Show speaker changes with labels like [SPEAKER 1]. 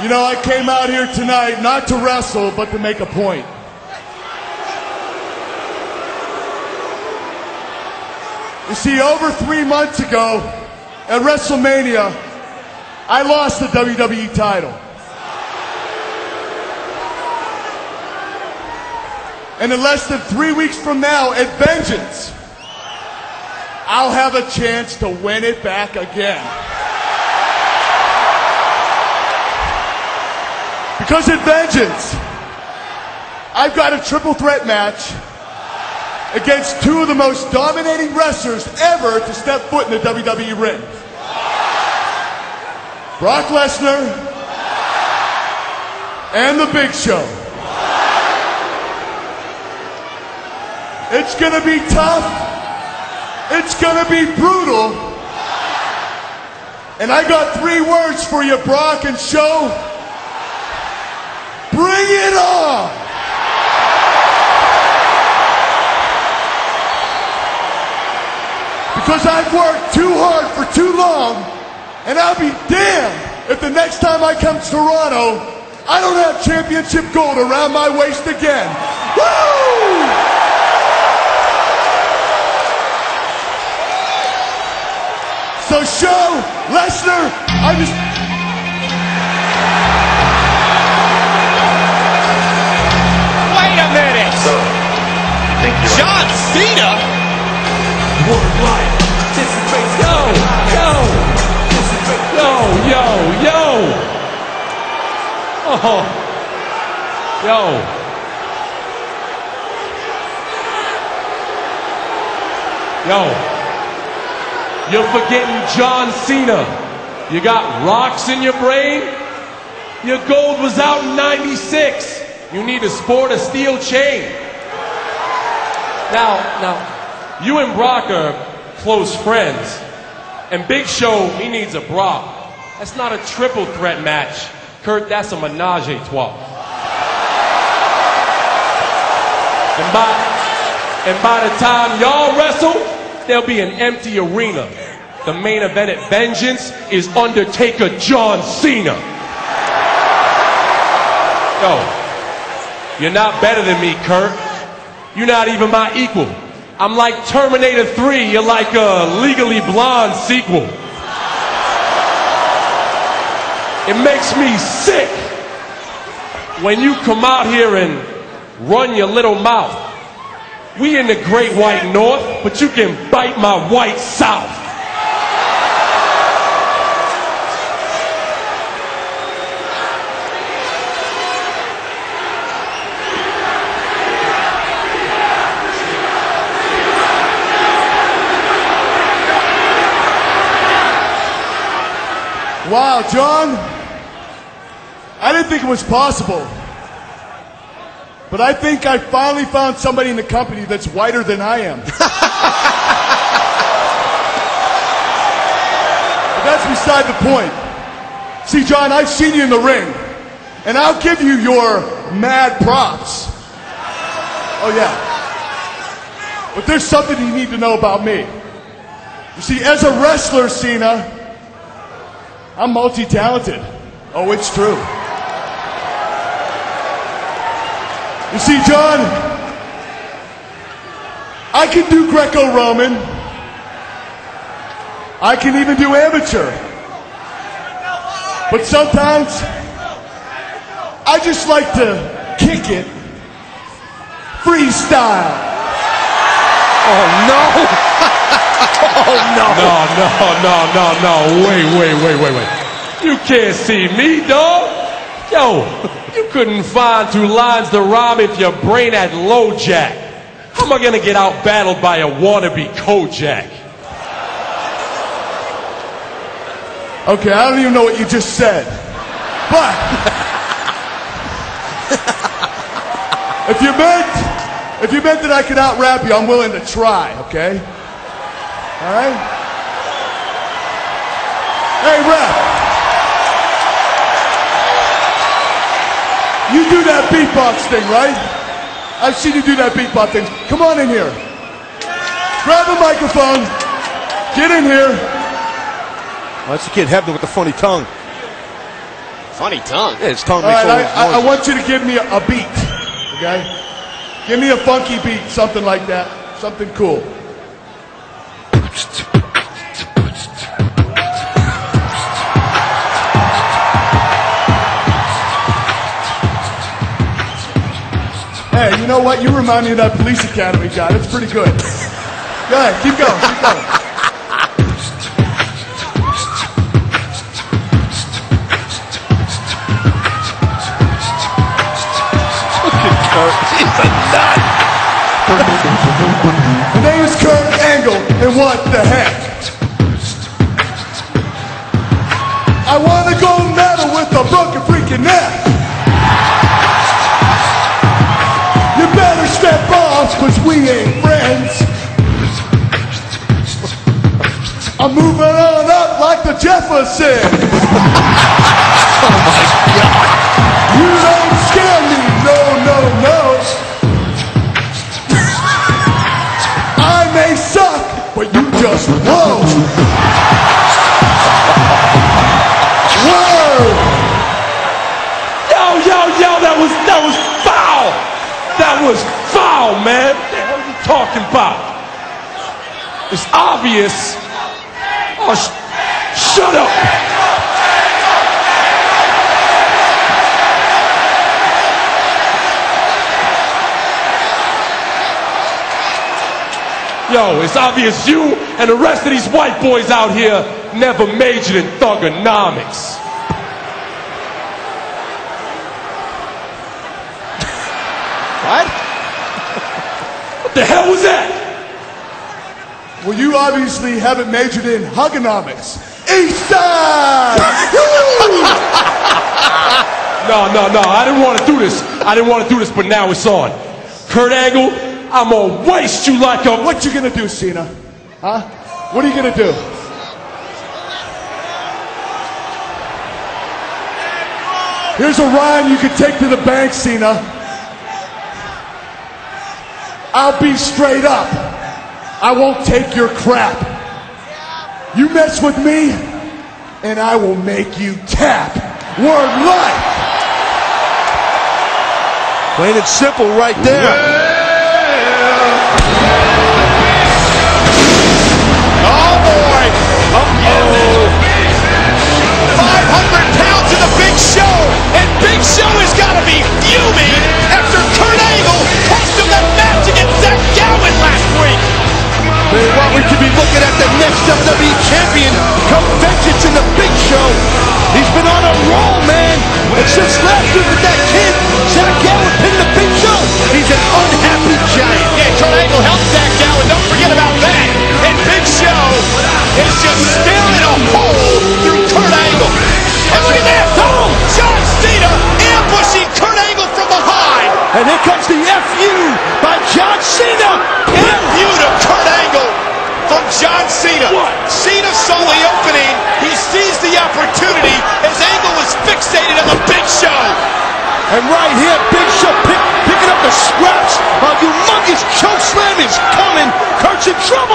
[SPEAKER 1] You know, I came out here tonight not to wrestle, but to make a point. You see, over 3 months ago at WrestleMania, I lost the WWE title. And in less than 3 weeks from now, at Vengeance, I'll have a chance to win it back again. Because at Vengeance, I've got a triple threat match against two of the most dominating wrestlers ever to step foot in the WWE ring. Brock Lesnar and The Big Show. It's gonna be tough. It's gonna be brutal. And I got 3 words for you, Brock and Show. Bring it on! Because I've worked too hard for too long, and I'll be damned if the next time I come to Toronto, I don't have championship gold around my waist again. Woo! So Show, Lesnar, I just...
[SPEAKER 2] Wait a minute! John Cena?
[SPEAKER 3] Yo! Oh, yo! You're forgetting John Cena. You got rocks in your brain? Your gold was out in '96. You need to sport a steel chain. Now, you and Brock are close friends. And Big Show, he needs a Brock. That's not a triple threat match. Kurt, that's a menage a trois. And by the time y'all wrestle, there'll be an empty arena. The main event at Vengeance is Undertaker John Cena. Yo, you're not better than me, Kurt. You're not even my equal. I'm like Terminator 3, you're like a Legally Blonde sequel. It makes me sick when you come out here and run your little mouth. We in the Great White North, but you can bite my white South.
[SPEAKER 1] Wow, John, I didn't think it was possible. But I think I finally found somebody in the company that's whiter than I am. But that's beside the point. See, John, I've seen you in the ring, and I'll give you your mad props. Oh, yeah. But there's something you need to know about me. You see, as a wrestler, Cena, I'm multi-talented. Oh, it's true. You see, John, I can do Greco-Roman. I can even do amateur. But sometimes, I just like to kick it freestyle.
[SPEAKER 2] Oh, no! Oh,
[SPEAKER 3] No. Wait. You can't see me, dog. Yo, you couldn't find 2 lines to rhyme if your brain had low jack. How am I gonna get out battled by a wannabe Kojak?
[SPEAKER 1] Okay, I don't even know what you just said. But if you meant that I could out-rap you, I'm willing to try, okay? All right? Hey, ref. You do that beatbox thing, right? I've seen you do that beatbox thing. Come on in here. Grab a microphone. Get in here.
[SPEAKER 4] Oh, that's the kid Hebner with the funny tongue.
[SPEAKER 2] Funny tongue.
[SPEAKER 4] Yeah, his tongue
[SPEAKER 1] All
[SPEAKER 4] makes
[SPEAKER 1] right,
[SPEAKER 4] all
[SPEAKER 1] I want you to give me a beat, okay? Give me a funky beat, something like that, something cool. Hey, you know what? You remind me of that Police Academy guy. That's pretty good. Go ahead, keep going, keep going.
[SPEAKER 4] He's a nut.
[SPEAKER 1] My name is Kurt Angle, and what the heck? I want to go metal with a broken freaking neck. You better step off, cause we ain't friends. I'm moving on up like the Jeffersons.
[SPEAKER 4] Oh my God.
[SPEAKER 1] You don't scare me, no, no, no. I may suck, but you just whoa. Whoa!
[SPEAKER 3] Yo, that was foul! That was foul, man! What the hell are you talking about? It's obvious. Oh, shut up! Yo, it's obvious you and the rest of these white boys out here never majored in thugonomics.
[SPEAKER 2] What?
[SPEAKER 3] What the hell was that?
[SPEAKER 1] Well, you obviously haven't majored in hugonomics. East Side!
[SPEAKER 3] No, I didn't want to do this. But now it's on. Kurt Angle, I'm gonna waste you like a...
[SPEAKER 1] What you gonna do, Cena? Huh? What are you gonna do? Here's a rhyme you can take to the bank, Cena. I'll be straight up. I won't take your crap. You mess with me, and I will make you tap. Word life.
[SPEAKER 4] Plain and simple right there.
[SPEAKER 2] Oh boy! 500 pounds in the Big Show, and Big Show has got to be fuming after Kurt Angle cost him that match against Zach Gowen last week.
[SPEAKER 4] Man, what we could be looking at the next WWE champion come vengeance in the Big Show. He's been on a roll, man. And since last week with that kid, Zach Gowen pinned the Big Show. He's an unhappy giant.
[SPEAKER 2] Yeah, Kurt Angle helped Zach Gowen. Don't forget about that. And Big Show is just staring a hole through Kurt Angle. And look at that! Oh, John Cena ambushing Kurt Angle from behind.
[SPEAKER 4] And here comes the FU by John Cena.
[SPEAKER 2] FU to Kurt Angle from John Cena. Cena saw the opening. He sees the opportunity as Angle is fixated on the Big Show.
[SPEAKER 4] And right here, Big Show picking up the scraps. A humongous choke slam is coming. Kurt's in trouble.